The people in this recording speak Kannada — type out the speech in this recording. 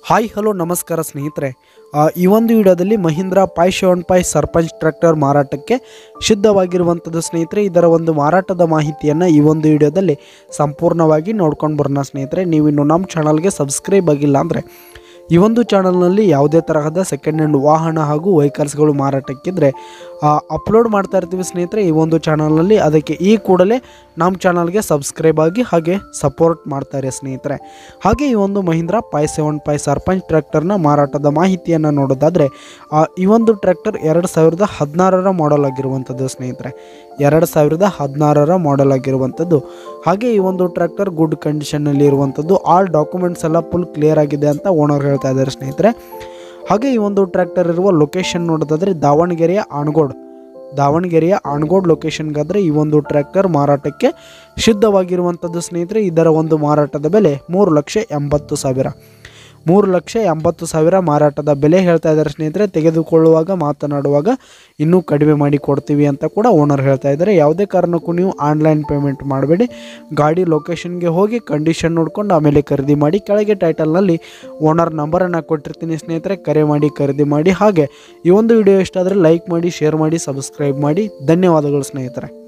ಹಾಯ್ ಹಲೋ ನಮಸ್ಕಾರ ಸ್ನೇಹಿತರೆ, ಈ ಒಂದು ವಿಡಿಯೋದಲ್ಲಿ ಮಹೀಂದ್ರಾ ಪೈ 7 ಸರ್ಪಂಚ್ ಟ್ರ್ಯಾಕ್ಟರ್ ಮಾರಾಟಕ್ಕೆ ಸಿದ್ಧವಾಗಿರುವಂಥದ್ದು ಸ್ನೇಹಿತರೆ. ಇದರ ಒಂದು ಮಾರಾಟದ ಮಾಹಿತಿಯನ್ನು ಈ ಒಂದು ವಿಡಿಯೋದಲ್ಲಿ ಸಂಪೂರ್ಣವಾಗಿ ನೋಡ್ಕೊಂಡು ಬರೋಣ ಸ್ನೇಹಿತರೆ. ನೀವಿನ್ನು ನಮ್ಮ ಚಾನಲ್ಗೆ ಸಬ್ಸ್ಕ್ರೈಬ್ ಆಗಿಲ್ಲ ಅಂದರೆ ಈ ಒಂದು ಚಾನಲ್ನಲ್ಲಿ ಯಾವುದೇ ತರಹದ ಸೆಕೆಂಡ್ ಹ್ಯಾಂಡ್ ವಾಹನ ಹಾಗೂ ವೆಹಿಕಲ್ಸ್ಗಳು ಮಾರಾಟಕ್ಕಿದ್ರೆ ಅಪ್ಲೋಡ್ ಮಾಡ್ತಾ ಇರ್ತೀವಿ ಸ್ನೇಹಿತರೆ ಈ ಒಂದು ಚಾನಲ್ನಲ್ಲಿ. ಅದಕ್ಕೆ ಈ ಕೂಡಲೇ ನಮ್ಮ ಚಾನಲ್ಗೆ ಸಬ್ಸ್ಕ್ರೈಬ್ ಆಗಿ ಹಾಗೆ ಸಪೋರ್ಟ್ ಮಾಡ್ತಾರೆ ಸ್ನೇಹಿತರೆ. ಹಾಗೆ ಈ ಒಂದು ಮಹೀಂದ್ರಾ ಪೈ 7 ಸರ್ಪಂಚ್ ಟ್ರ್ಯಾಕ್ಟರ್ನ ಮಾರಾಟದ ಮಾಹಿತಿಯನ್ನು ನೋಡೋದಾದರೆ ಈ ಒಂದು ಟ್ರ್ಯಾಕ್ಟರ್ 2016ರ ಮಾಡೆಲ್ ಆಗಿರುವಂಥದ್ದು ಸ್ನೇಹಿತರೆ. 2016ರ ಮಾಡೆಲ್ ಆಗಿರುವಂಥದ್ದು. ಹಾಗೆ ಈ ಒಂದು ಟ್ರ್ಯಾಕ್ಟರ್ ಗುಡ್ ಕಂಡೀಷನ್ನಲ್ಲಿ ಇರುವಂಥದ್ದು. ಆಲ್ ಡಾಕ್ಯುಮೆಂಟ್ಸ್ ಎಲ್ಲ ಫುಲ್ ಕ್ಲಿಯರ್ ಆಗಿದೆ ಅಂತ ಓನರ್ ಹೇಳ್ತಾ ಇದ್ದಾರೆ ಸ್ನೇಹಿತರೆ. ಹಾಗೆ ಈ ಒಂದು ಟ್ರ್ಯಾಕ್ಟರ್ ಇರುವ ಲೊಕೇಶನ್ ನೋಡೋದಾದರೆ ದಾವಣಗೆರೆಯ ಆಣಗೋಡ್ ಲೊಕೇಶನ್ಗಾದರೆ ಈ ಒಂದು ಟ್ರ್ಯಾಕ್ಟರ್ ಮಾರಾಟಕ್ಕೆ ಸಿದ್ಧವಾಗಿರುವಂಥದ್ದು ಸ್ನೇಹಿತರೆ. ಇದರ ಒಂದು ಮಾರಾಟದ ಬೆಲೆ 3,80,000 ಮಾರಾಟದ ಬೆಲೆ ಹೇಳ್ತಾ ಇದ್ದಾರೆ ಸ್ನೇಹಿತರೆ. ತೆಗೆದುಕೊಳ್ಳುವಾಗ ಮಾತನಾಡುವಾಗ ಇನ್ನೂ ಕಡಿಮೆ ಮಾಡಿ ಕೊಡ್ತೀವಿ ಅಂತ ಕೂಡ ಓನರ್ ಹೇಳ್ತಾ ಇದ್ದಾರೆ. ಯಾವುದೇ ಕಾರಣಕ್ಕೂ ನೀವು ಆನ್ಲೈನ್ ಪೇಮೆಂಟ್ ಮಾಡಬೇಡಿ. ಗಾಡಿ ಲೊಕೇಶನ್ಗೆ ಹೋಗಿ ಕಂಡೀಷನ್ ನೋಡ್ಕೊಂಡು ಆಮೇಲೆ ಖರೀದಿ ಮಾಡಿ. ಕೆಳಗೆ ಟೈಟಲ್ನಲ್ಲಿ ಓನರ್ ನಂಬರನ್ನು ಕೊಟ್ಟಿರ್ತೀನಿ ಸ್ನೇಹಿತರೆ, ಕರೆ ಮಾಡಿ ಖರೀದಿ ಮಾಡಿ. ಹಾಗೆ ಈ ಒಂದು ವಿಡಿಯೋ ಇಷ್ಟ ಆದರೆ ಲೈಕ್ ಮಾಡಿ, ಶೇರ್ ಮಾಡಿ, ಸಬ್ಸ್ಕ್ರೈಬ್ ಮಾಡಿ. ಧನ್ಯವಾದಗಳು ಸ್ನೇಹಿತರೆ.